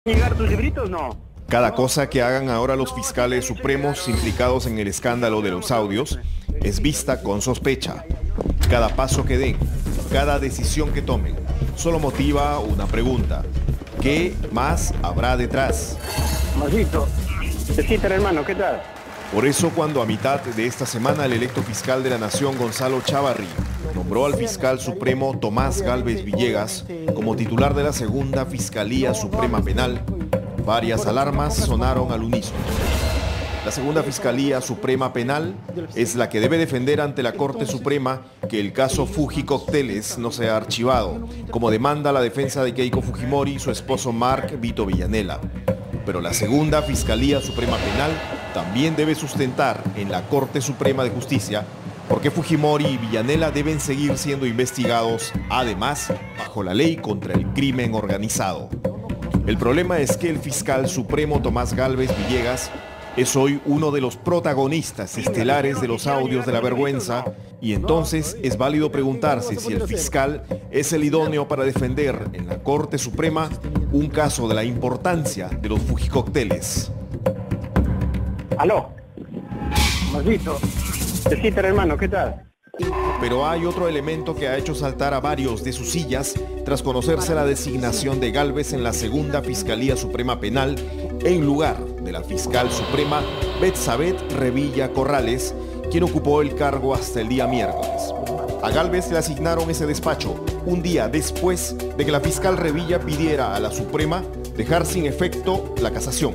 ¿Llegar tus libritos? No. Cada cosa que hagan ahora los fiscales supremos implicados en el escándalo de los audios es vista con sospecha. Cada paso que den, cada decisión que tomen, solo motiva una pregunta. ¿Qué más habrá detrás? Masito, besita, hermano, ¿qué tal? Por eso, cuando a mitad de esta semana el electo fiscal de la Nación, Gonzalo Chávarri, nombró al fiscal supremo Tomás Gálvez Villegas como titular de la Segunda Fiscalía Suprema Penal, varias alarmas sonaron al unísono. La Segunda Fiscalía Suprema Penal es la que debe defender ante la Corte Suprema que el caso Fujicócteles no sea archivado, como demanda la defensa de Keiko Fujimori y su esposo Mark Vito Villanela. Pero la Segunda Fiscalía Suprema Penal también debe sustentar en la Corte Suprema de Justicia porque Fujimori y Villanela deben seguir siendo investigados, además, bajo la ley contra el crimen organizado. El problema es que el fiscal supremo Tomás Gálvez Villegas es hoy uno de los protagonistas estelares de los audios de la vergüenza y entonces es válido preguntarse si el fiscal es el idóneo para defender en la Corte Suprema un caso de la importancia de los fujicócteles. Aló, Masito, besita, hermano, ¿qué tal? Pero hay otro elemento que ha hecho saltar a varios de sus sillas tras conocerse la designación de Gálvez en la Segunda Fiscalía Suprema Penal en lugar de la fiscal suprema Betsabeth Revilla Corrales, quien ocupó el cargo hasta el día miércoles. A Gálvez le asignaron ese despacho un día después de que la fiscal Revilla pidiera a la Suprema dejar sin efecto la casación.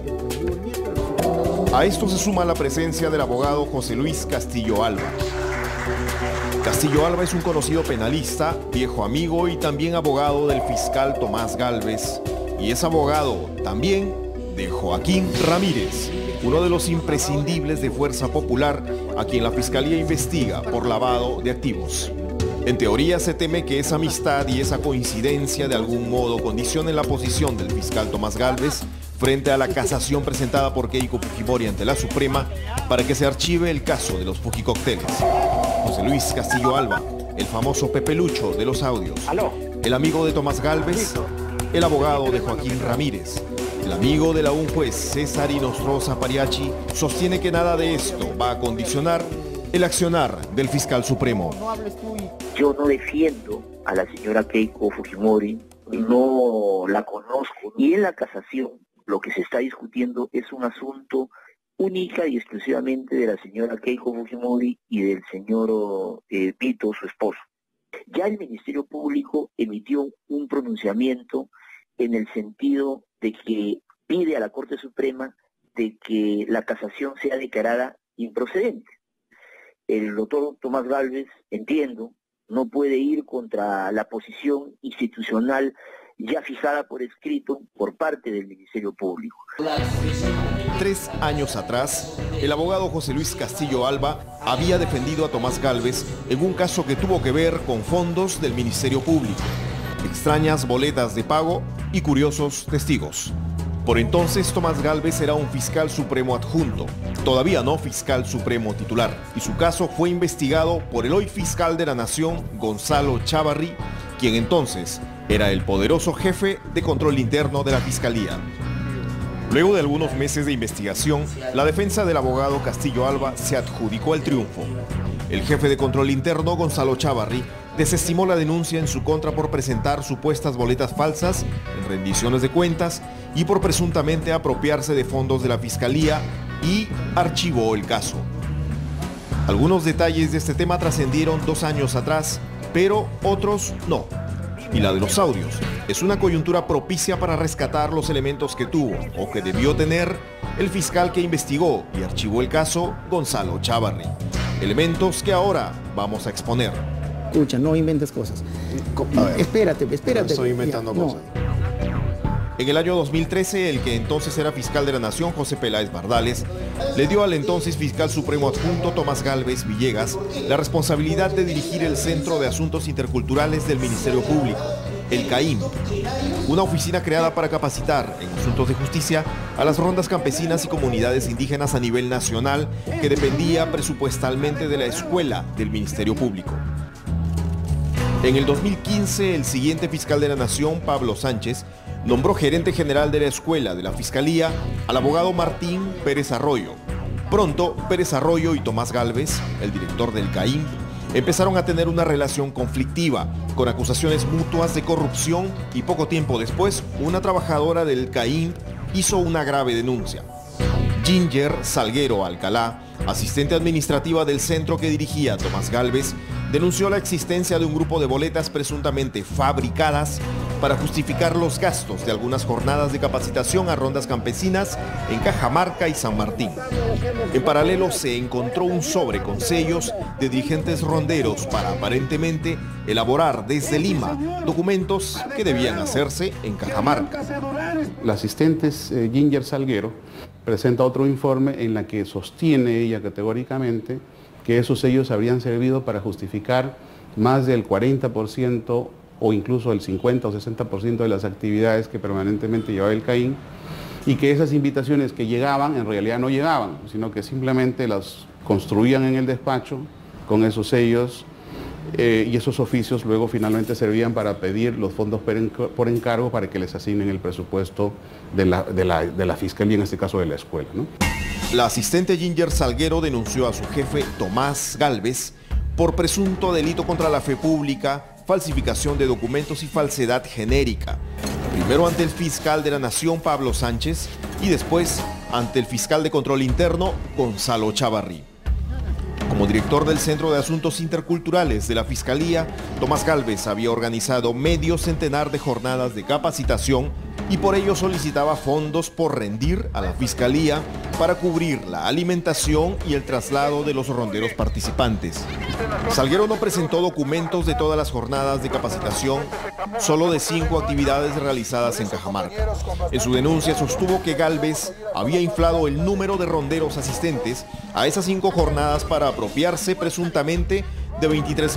A esto se suma la presencia del abogado José Luis Castillo Alba. Castillo Alba es un conocido penalista, viejo amigo y también abogado del fiscal Tomás Gálvez, y es abogado también de Joaquín Ramírez, uno de los imprescindibles de Fuerza Popular, a quien la Fiscalía investiga por lavado de activos. En teoría se teme que esa amistad y esa coincidencia de algún modo condicionen la posición del fiscal Tomás Gálvez frente a la casación presentada por Keiko Fujimori ante la Suprema para que se archive el caso de los fujicócteles. José Luis Castillo Alba, el famoso Pepe Lucho de los audios, el amigo de Tomás Gálvez, el abogado de Joaquín Ramírez, el amigo de la un juez César Inostroza Pariachi, sostiene que nada de esto va a condicionar el accionar del fiscal supremo. Yo no defiendo a la señora Keiko Fujimori, no la conozco, y en la casación lo que se está discutiendo es un asunto única y exclusivamente de la señora Keiko Fujimori y del señor Vito, su esposo. Ya el Ministerio Público emitió un pronunciamiento en el sentido de que pide a la Corte Suprema de que la casación sea declarada improcedente. El doctor Tomás Gálvez, entiendo, no puede ir contra la posición institucional ya fijada por escrito por parte del Ministerio Público. 3 años atrás, el abogado José Luis Castillo Alba había defendido a Tomás Gálvez en un caso que tuvo que ver con fondos del Ministerio Público, extrañas boletas de pago y curiosos testigos. Por entonces, Tomás Gálvez era un fiscal supremo adjunto, todavía no fiscal supremo titular, y su caso fue investigado por el hoy fiscal de la Nación, Gonzalo Chávarri, quien entonces era el poderoso jefe de control interno de la Fiscalía. Luego de algunos meses de investigación, la defensa del abogado Castillo Alba se adjudicó el triunfo. El jefe de control interno, Gonzalo Chávarri, desestimó la denuncia en su contra por presentar supuestas boletas falsas en rendiciones de cuentas y por presuntamente apropiarse de fondos de la Fiscalía y archivó el caso. Algunos detalles de este tema trascendieron 2 años atrás, pero otros no. Y la de los audios es una coyuntura propicia para rescatar los elementos que tuvo o que debió tener el fiscal que investigó y archivó el caso, Gonzalo Chávarri. Elementos que ahora vamos a exponer. Escucha, no inventes cosas. Espérate. No estoy inventando cosas. En el año 2013, el que entonces era fiscal de la Nación, José Peláez Bardales, le dio al entonces fiscal supremo adjunto Tomás Gálvez Villegas la responsabilidad de dirigir el Centro de Asuntos Interculturales del Ministerio Público, el CAIM, una oficina creada para capacitar en asuntos de justicia a las rondas campesinas y comunidades indígenas a nivel nacional que dependía presupuestalmente de la escuela del Ministerio Público. En el 2015, el siguiente fiscal de la Nación, Pablo Sánchez, nombró gerente general de la escuela de la Fiscalía al abogado Martín Pérez Arroyo. Pronto, Pérez Arroyo y Tomás Gálvez, el director del CAIM, empezaron a tener una relación conflictiva, con acusaciones mutuas de corrupción, y poco tiempo después, una trabajadora del CAIM hizo una grave denuncia. Ginger Salguero Alcalá, asistente administrativa del centro que dirigía Tomás Gálvez, denunció la existencia de un grupo de boletas presuntamente fabricadas para justificar los gastos de algunas jornadas de capacitación a rondas campesinas en Cajamarca y San Martín. En paralelo se encontró un sobre con sellos de dirigentes ronderos para aparentemente elaborar desde Lima documentos que debían hacerse en Cajamarca. La asistente Ginger Salguero presenta otro informe en la que sostiene ella categóricamente que esos sellos habrían servido para justificar más del 40% o incluso el 50 o 60% de las actividades que permanentemente llevaba el CAIM, y que esas invitaciones que llegaban en realidad no llegaban, sino que simplemente las construían en el despacho con esos sellos, y esos oficios luego finalmente servían para pedir los fondos por encargo para que les asignen el presupuesto de la Fiscalía, en este caso de la escuela, ¿no? La asistente Ginger Salguero denunció a su jefe Tomás Gálvez por presunto delito contra la fe pública, falsificación de documentos y falsedad genérica. Primero ante el fiscal de la Nación, Pablo Sánchez, y después ante el fiscal de control interno, Gonzalo Chavarri. Como director del Centro de Asuntos Interculturales de la Fiscalía, Tomás Gálvez había organizado medio centenar de jornadas de capacitación y por ello solicitaba fondos por rendir a la Fiscalía para cubrir la alimentación y el traslado de los ronderos participantes. Salguero no presentó documentos de todas las jornadas de capacitación, solo de 5 actividades realizadas en Cajamarca. En su denuncia sostuvo que Gálvez había inflado el número de ronderos asistentes a esas 5 jornadas para apropiarse presuntamente de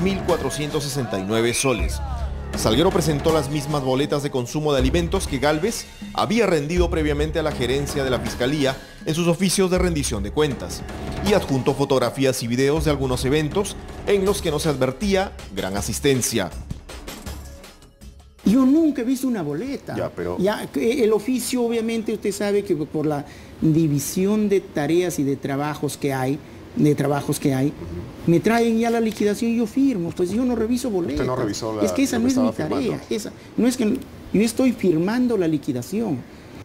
23.469 soles. Salguero presentó las mismas boletas de consumo de alimentos que Gálvez había rendido previamente a la gerencia de la Fiscalía en sus oficios de rendición de cuentas, y adjuntó fotografías y videos de algunos eventos en los que no se advertía gran asistencia. Yo nunca he visto una boleta. Pero... el oficio, obviamente, usted sabe que por la división de tareas y de trabajos que hay, me traen ya la liquidación y yo firmo. Pues yo no reviso boletas. Usted no revisó es que esa no es mi tarea. No es que yo estoy firmando la liquidación.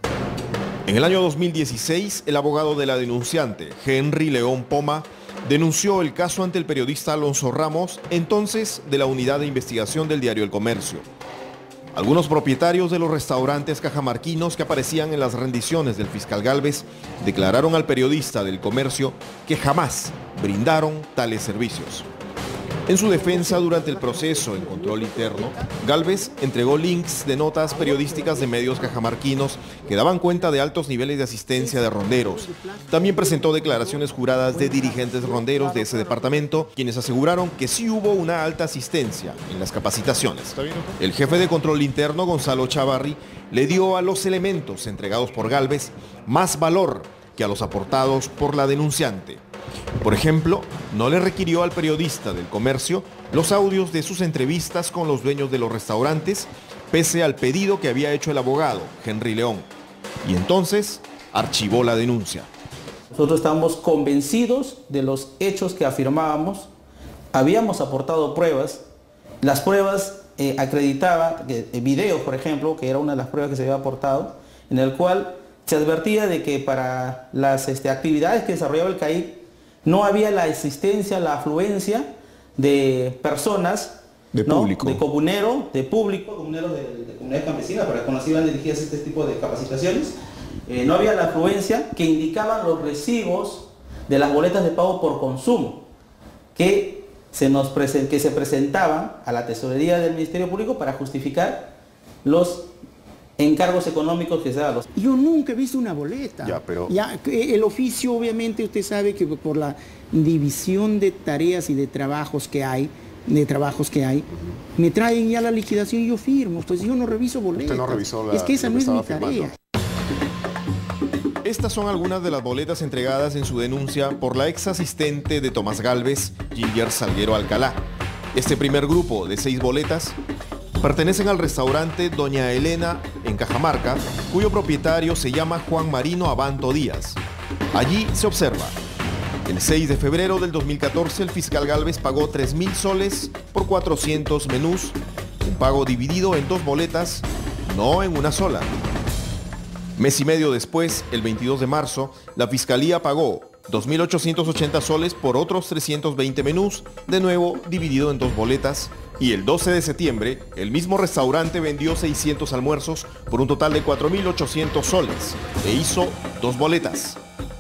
En el año 2016, el abogado de la denunciante, Henry León Poma, denunció el caso ante el periodista Alonso Ramos, entonces de la Unidad de Investigación del diario El Comercio. Algunos propietarios de los restaurantes cajamarquinos que aparecían en las rendiciones del fiscal Gálvez declararon al periodista del Comercio que jamás brindaron tales servicios. En su defensa durante el proceso en control interno, Gálvez entregó links de notas periodísticas de medios cajamarquinos que daban cuenta de altos niveles de asistencia de ronderos. También presentó declaraciones juradas de dirigentes ronderos de ese departamento, quienes aseguraron que sí hubo una alta asistencia en las capacitaciones. El jefe de control interno, Gonzalo Chavarri, le dio a los elementos entregados por Gálvez más valor que a los aportados por la denunciante. Por ejemplo, no le requirió al periodista del Comercio los audios de sus entrevistas con los dueños de los restaurantes, pese al pedido que había hecho el abogado, Henry León. Y entonces archivó la denuncia. Nosotros estábamos convencidos de los hechos que afirmábamos, habíamos aportado pruebas, las pruebas acreditaban, videos por ejemplo, que era una de las pruebas que se había aportado, en el cual se advertía de que para las actividades que desarrollaba el CAIC no había la existencia, la afluencia de personas, de público, de comunero, de público, comuneros de comunidades campesinas, para cuando se iban dirigidas este tipo de capacitaciones. No había la afluencia que indicaban los recibos de las boletas de pago por consumo que se presentaban a la tesorería del Ministerio Público para justificar los encargos económicos que se daban. Yo nunca he visto una boleta. El oficio, obviamente, usted sabe que por la división de tareas y de trabajos que hay, me traen ya la liquidación y yo firmo. Pues yo no reviso boletas. Usted no revisó es que esa no es mi tarea. Estas son algunas de las boletas entregadas en su denuncia por la ex asistente de Tomás Gálvez, Ginger Salguero Alcalá. Este primer grupo de 6 boletas Pertenecen al restaurante Doña Elena en Cajamarca, cuyo propietario se llama Juan Marino Abanto Díaz. Allí se observa: el 6 de febrero del 2014 el fiscal Gálvez pagó 3.000 soles por 400 menús, un pago dividido en 2 boletas, no en una sola. Mes y medio después, el 22 de marzo, la Fiscalía pagó 2.880 soles por otros 320 menús, de nuevo dividido en 2 boletas, y el 12 de septiembre, el mismo restaurante vendió 600 almuerzos por un total de 4.800 soles e hizo 2 boletas.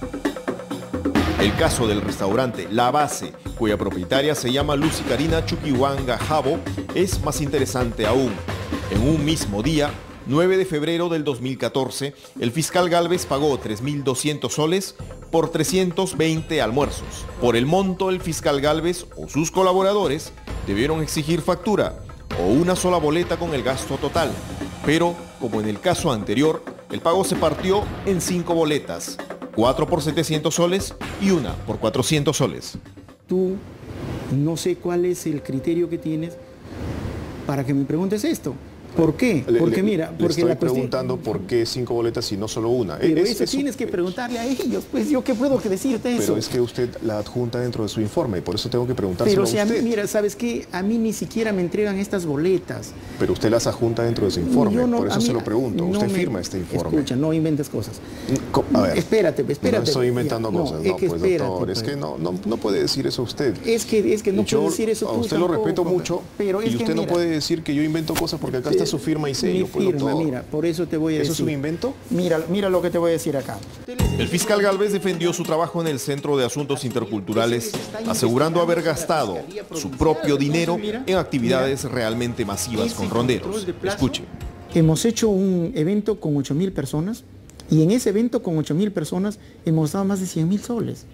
El caso del restaurante La Base, cuya propietaria se llama Lucy Karina Chuquihuanga Jabo, es más interesante aún. En un mismo día, 9 de febrero del 2014, el fiscal Gálvez pagó 3.200 soles por 320 almuerzos. Por el monto, el fiscal Gálvez o sus colaboradores debieron exigir factura o una sola boleta con el gasto total. Pero, como en el caso anterior, el pago se partió en 5 boletas, 4 por 700 soles y una por 400 soles. Tú, no sé cuál es el criterio que tienes para que me preguntes esto. ¿Por qué? Porque mira, porque le estoy preguntando por qué 5 boletas y no solo una. Pero eso tienes que preguntarle a ellos, pues yo qué puedo decirte eso. Pero es que usted la adjunta dentro de su informe y por eso tengo que preguntárselo a usted. Pero mira, ¿sabes qué? A mí ni siquiera me entregan estas boletas. Pero usted las adjunta dentro de su informe, por eso se lo pregunto. Usted firma este informe. Escucha, no inventes cosas. A ver, espérate. No estoy inventando cosas, no, pues doctor, es que no puede decir eso usted. Es que no puede decir eso tú. A usted lo respeto mucho, pero y usted no puede decir que yo invento cosas porque acá está su firma y sello. Firma, mira, por eso te voy a decir. ¿Eso es un invento? Mira lo que te voy a decir acá. El fiscal Gálvez defendió su trabajo en el Centro de Asuntos Interculturales, asegurando haber gastado su propio dinero en actividades realmente masivas con ronderos. Escuche. Hemos hecho un evento con 8.000 personas y en ese evento con 8.000 personas hemos dado más de 100.000 soles.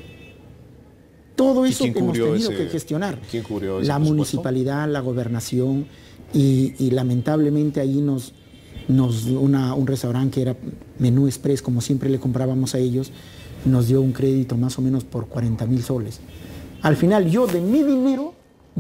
Todo eso hemos tenido que gestionar. ¿Quién cubrió ese la presupuesto? Municipalidad, la gobernación y lamentablemente ahí un restaurante que era menú express, como siempre le comprábamos a ellos, nos dio un crédito más o menos por 40.000 soles. Al final yo de mi dinero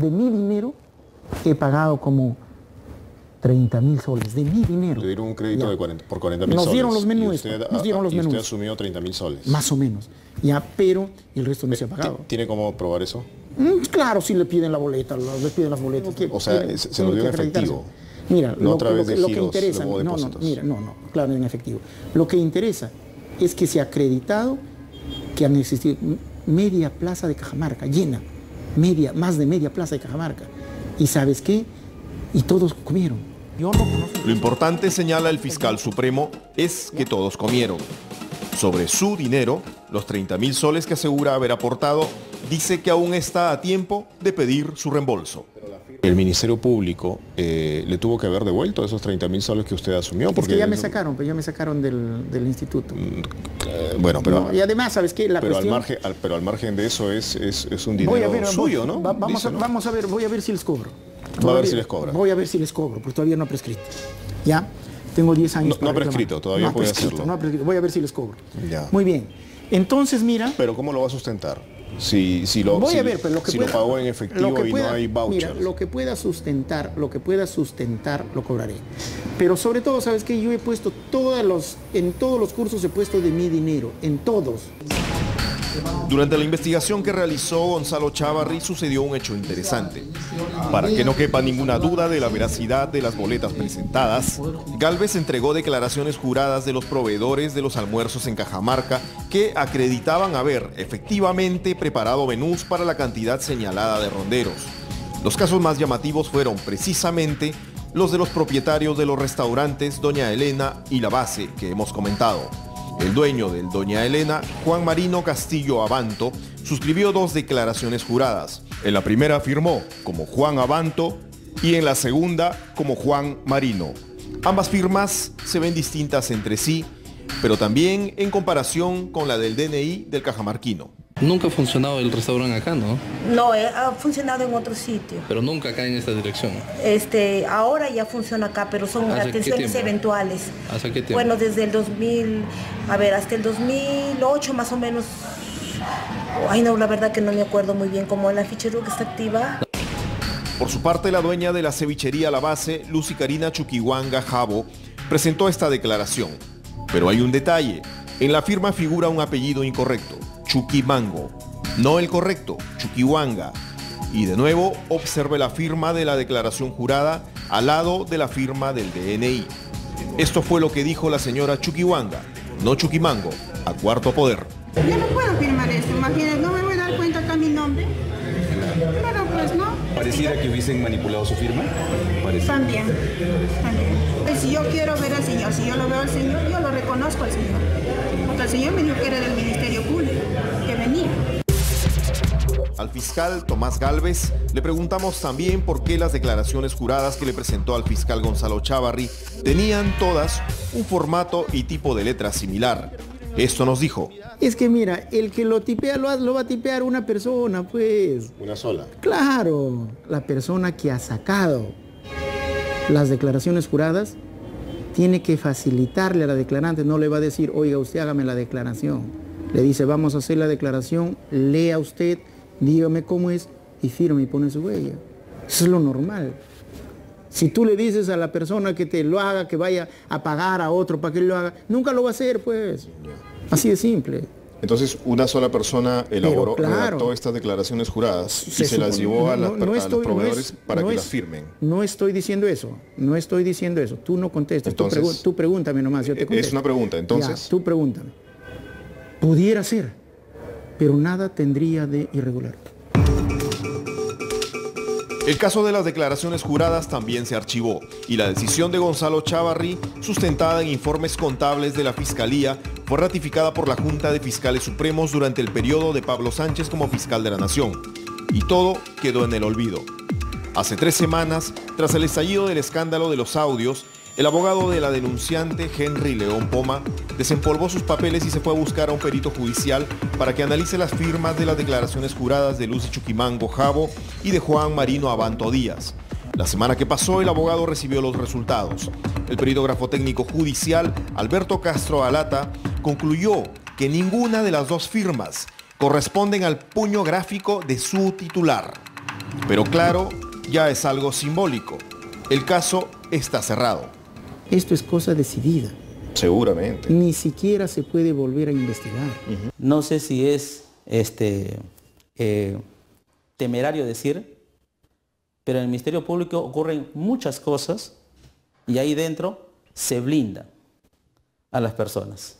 he pagado como 30.000 soles, de mi dinero. Le dieron un crédito por 40.000 soles. Nos dieron los menús. Usted asumió 30.000 soles. Más o menos. Ya, pero el resto no se ha pagado. ¿Tiene cómo probar eso? Claro, si le piden la boleta, les piden las boletas. O sea, se lo dio en efectivo. Mira, no a través de lo giros, que interesa, claro, en efectivo. Lo que interesa es que se ha acreditado que han existido media plaza de Cajamarca, llena, más de media plaza de Cajamarca. ¿Y sabes qué? Y todos comieron. Yo no conozco. Lo importante, señala el fiscal supremo, es que todos comieron. Sobre su dinero, los 30.000 soles que asegura haber aportado, dice que aún está a tiempo de pedir su reembolso. El Ministerio Público le tuvo que haber devuelto esos 30.000 soles que usted asumió. Porque ya me sacaron, del instituto. Bueno, pero... No, y además, ¿sabes qué? Pero al margen de eso es un dinero suyo, ¿no? Vamos a ver, voy a ver si les cobro. Va a ver si les cobra. Voy a ver si les cobro, porque todavía no ha prescrito. ¿Ya? Tengo 10 años. No ha prescrito, todavía puede hacerlo. No ha prescrito, voy a ver si les cobro. Ya. Muy bien. Entonces, mira... Pero ¿cómo lo va a sustentar? Si lo pagó en efectivo y no hay vouchers. Mira, lo que pueda sustentar, lo cobraré. Pero sobre todo, ¿sabes qué? Yo he puesto en todos los cursos he puesto de mi dinero, en todos. Durante la investigación que realizó Gonzalo Chávarri sucedió un hecho interesante. Para que no quepa ninguna duda de la veracidad de las boletas presentadas, Gálvez entregó declaraciones juradas de los proveedores de los almuerzos en Cajamarca que acreditaban haber efectivamente preparado menús para la cantidad señalada de ronderos. Los casos más llamativos fueron precisamente los de los propietarios de los restaurantes Doña Elena y La Base que hemos comentado. El dueño del Doña Elena, Juan Marino Castillo Abanto, suscribió 2 declaraciones juradas. En la primera firmó como Juan Abanto y en la segunda como Juan Marino. Ambas firmas se ven distintas entre sí, pero también en comparación con la del DNI del cajamarquino. Nunca ha funcionado el restaurante acá, ¿no? No, ha funcionado en otro sitio. Pero nunca acá en esta dirección. Ahora ya funciona acá, pero son atenciones eventuales. ¿Hasta qué tiempo? Bueno, desde el 2000, hasta el 2008 más o menos. Ay, no, la verdad que no me acuerdo muy bien cómo la ficha que está activa. Por su parte, la dueña de la cevichería La Base, Lucy Karina Chuquibanga Jabo, presentó esta declaración. Pero hay un detalle. En la firma figura un apellido incorrecto, Chuquimango. No el correcto, Chuquibanga. Y de nuevo, observe la firma de la declaración jurada al lado de la firma del DNI. Esto fue lo que dijo la señora Chuquibanga, no Chuquimango, a cuarto poder. Yo no puedo firmar esto, imagínate, no me voy a dar cuenta acá mi nombre. Pero pues no. ¿Pareciera que hubiesen manipulado su firma? También. Pues si yo quiero ver al señor, si yo lo veo al señor, yo lo reconozco al señor. Porque el señor me dijo que era del Ministerio Público, que venía. Al fiscal Tomás Gálvez le preguntamos también por qué las declaraciones juradas que le presentó al fiscal Gonzalo Chávarri tenían todas un formato y tipo de letra similar. Esto nos dijo. Es que mira, el que lo tipea lo va a tipear una persona, pues. ¿Una sola? Claro, la persona que ha sacado las declaraciones juradas tiene que facilitarle a la declarante, no le va a decir, oiga, usted hágame la declaración. Le dice, vamos a hacer la declaración, lea usted, dígame cómo es y firme y pone su huella. Eso es lo normal. Si tú le dices a la persona que te lo haga, que vaya a pagar a otro para que lo haga, nunca lo va a hacer, pues. Así de simple. Entonces, una sola persona elaboró, redactó estas declaraciones juradas y se las llevó a los proveedores para que las firmen. No estoy diciendo eso, no estoy diciendo eso. Tú no contestas, entonces, tú pregúntame nomás, yo te contesto. Es una pregunta, entonces. Ya, tú pregúntame. Pudiera ser, pero nada tendría de irregular. El caso de las declaraciones juradas también se archivó y la decisión de Gonzalo Chávarri, sustentada en informes contables de la Fiscalía, fue ratificada por la Junta de Fiscales Supremos durante el periodo de Pablo Sánchez como fiscal de la Nación. Y todo quedó en el olvido. Hace 3 semanas, tras el estallido del escándalo de los audios, el abogado de la denunciante, Henry León Poma, desempolvó sus papeles y se fue a buscar a un perito judicial para que analice las firmas de las declaraciones juradas de Lucy Chuquimango Jabo y de Juan Marino Abanto Díaz. La semana que pasó, el abogado recibió los resultados. El peritógrafo técnico judicial, Alberto Castro Alata, concluyó que ninguna de las 2 firmas corresponden al puño gráfico de su titular. Pero claro, ya es algo simbólico. El caso está cerrado. Esto es cosa decidida. Seguramente. Ni siquiera se puede volver a investigar. No sé si es temerario decir, pero en el Ministerio Público ocurren muchas cosas y ahí dentro se blinda a las personas.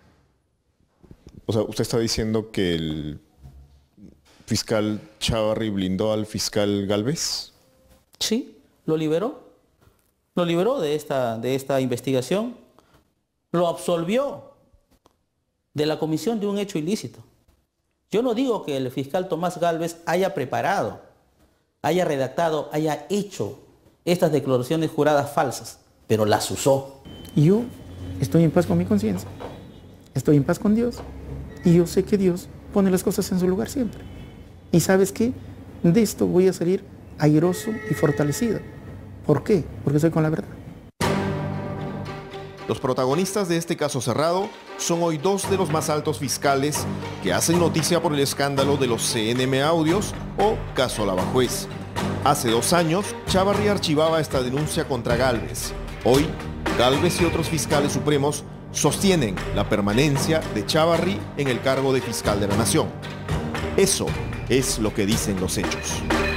O sea, ¿usted está diciendo que el fiscal Chávarri blindó al fiscal Gálvez? Sí, lo liberó. Lo liberó de esta investigación, lo absolvió de la comisión de un hecho ilícito. Yo no digo que el fiscal Tomás Gálvez haya preparado, haya redactado, haya hecho estas declaraciones juradas falsas, pero las usó. Yo estoy en paz con mi conciencia, estoy en paz con Dios y yo sé que Dios pone las cosas en su lugar siempre. Y ¿sabes qué? De esto voy a salir airoso y fortalecido. ¿Por qué? Porque soy con la verdad. Los protagonistas de este caso cerrado son hoy 2 de los más altos fiscales que hacen noticia por el escándalo de los CNM Audios o caso Lavajuez. Hace 2 años, Chávarri archivaba esta denuncia contra Gálvez. Hoy, Gálvez y otros fiscales supremos sostienen la permanencia de Chávarri en el cargo de fiscal de la Nación. Eso es lo que dicen los hechos.